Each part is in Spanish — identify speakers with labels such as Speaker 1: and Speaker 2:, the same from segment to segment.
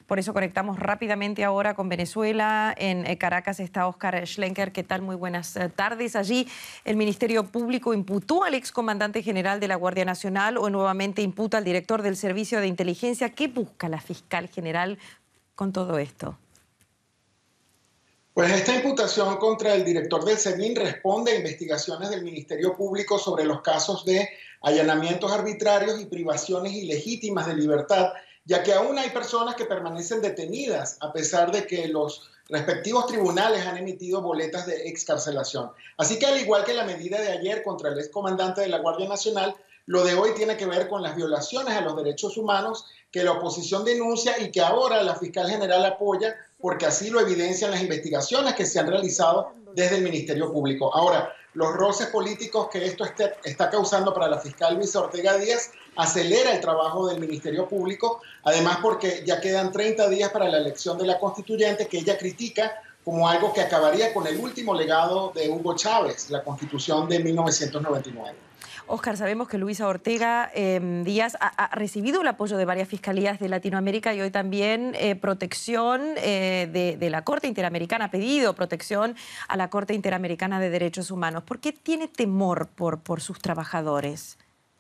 Speaker 1: Por eso conectamos rápidamente ahora con Venezuela. En Caracas está Óscar Schlenker. ¿Qué tal? Muy buenas tardes. Allí el Ministerio Público imputó al excomandante general de la Guardia Nacional o nuevamente imputa al director del Servicio de Inteligencia. ¿Qué busca la fiscal general con todo esto?
Speaker 2: Pues esta imputación contra el director del SEBIN responde a investigaciones del Ministerio Público sobre los casos de allanamientos arbitrarios y privaciones ilegítimas de libertad, ya que aún hay personas que permanecen detenidas a pesar de que los respectivos tribunales han emitido boletas de excarcelación. Así que al igual que la medida de ayer contra el excomandante de la Guardia Nacional, lo de hoy tiene que ver con las violaciones a los derechos humanos que la oposición denuncia y que ahora la fiscal general apoya porque así lo evidencian las investigaciones que se han realizado desde el Ministerio Público. Ahora, los roces políticos que esto está causando para la fiscal Luisa Ortega Díaz acelera el trabajo del Ministerio Público, además porque ya quedan 30 días para la elección de la constituyente que ella critica como algo que acabaría con el último legado de Hugo Chávez, la Constitución de 1999.
Speaker 1: Óscar, sabemos que Luisa Ortega Díaz ha recibido el apoyo de varias fiscalías de Latinoamérica y hoy también protección de la Corte Interamericana, ha pedido protección a la Corte Interamericana de Derechos Humanos. ¿Por qué tiene temor por sus trabajadores?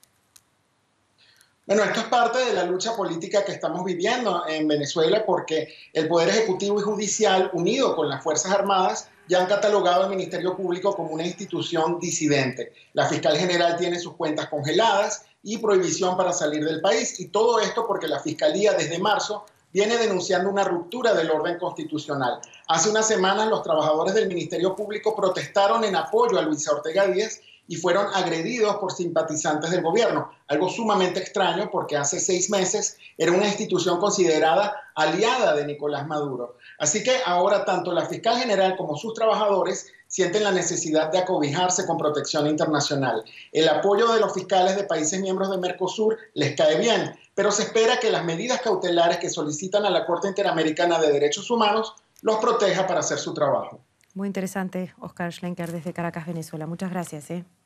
Speaker 2: Bueno, esto es parte de la lucha política que estamos viviendo en Venezuela porque el Poder Ejecutivo y Judicial, unido con las Fuerzas Armadas, ya han catalogado al Ministerio Público como una institución disidente. La fiscal general tiene sus cuentas congeladas y prohibición para salir del país. Y todo esto porque la Fiscalía desde marzo viene denunciando una ruptura del orden constitucional. Hace unas semanas los trabajadores del Ministerio Público protestaron en apoyo a Luisa Ortega Díaz y fueron agredidos por simpatizantes del gobierno. Algo sumamente extraño porque hace 6 meses era una institución considerada aliada de Nicolás Maduro. Así que ahora tanto la fiscal general como sus trabajadores sienten la necesidad de acobijarse con protección internacional. El apoyo de los fiscales de países miembros de Mercosur les cae bien, pero se espera que las medidas cautelares que solicitan a la Corte Interamericana de Derechos Humanos los proteja para hacer su trabajo.
Speaker 1: Muy interesante, Óscar Schlenker, desde Caracas, Venezuela. Muchas gracias.